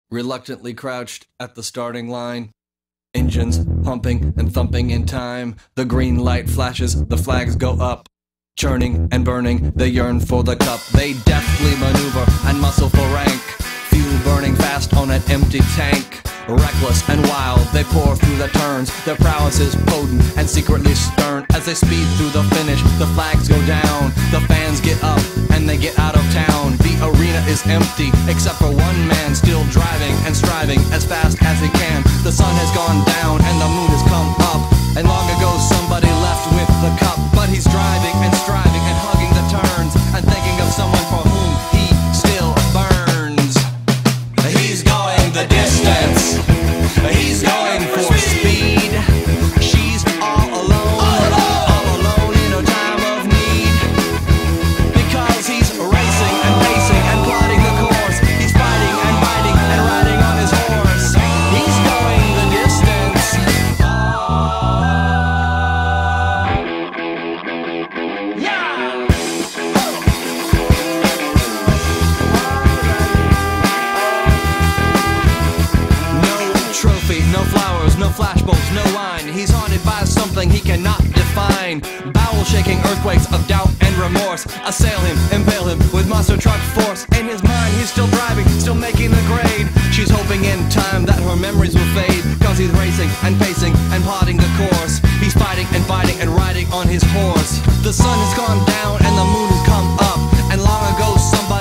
reluctantly crouched at the starting line. Engines pumping and thumping in time. The green light flashes, the flags go up. Churning and burning, they yearn for the cup. They deftly maneuver and muscle for rank. Fuel burning fast on an empty tank. Reckless and wild, they pour through the turns. Their prowess is potent and secretly stern. As they speed through the finish, the flags go down. The fans get up and they get out of town. The arena is empty, except for one man still driving and striving as fast as he can. The sun has gone down and the moon has come up. And long ago somebody left with the cup. But he's driving and striving and hugging the turns and thinking of someone for whom he still burns. He's going the distance. He's going for speed. She's all alone in a time of need. Because he's racing and pacing and plotting the course. He's fighting and biting and riding on his horse. He's going the distance. Yeah! Trophy, no flowers, no flashbulbs, no wine. He's haunted by something he cannot define. Bowel-shaking earthquakes of doubt and remorse assail him, impale him with monster truck force. In his mind he's still driving, still making the grade. She's hoping in time that her memories will fade. Cause he's racing and pacing and plotting the course. He's fighting and fighting and riding on his horse. The sun has gone down and the moon has come up. And long ago somebody